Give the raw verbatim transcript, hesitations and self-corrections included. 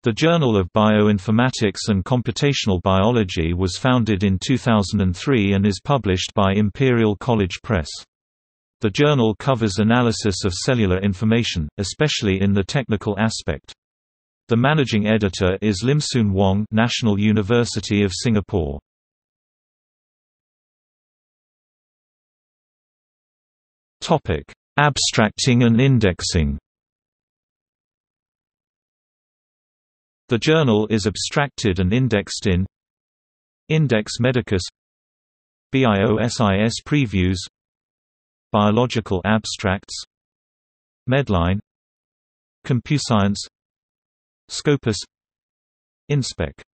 The Journal of Bioinformatics and Computational Biology was founded in two thousand three and is published by Imperial College Press. The journal covers analysis of cellular information, especially in the technical aspect. The managing editor is Limsoon Wong, National University of Singapore. Topic: Abstracting and indexing. The journal is abstracted and indexed in Index Medicus, Biosis Previews, Biological Abstracts, Medline, CompuScience, Scopus, Inspec.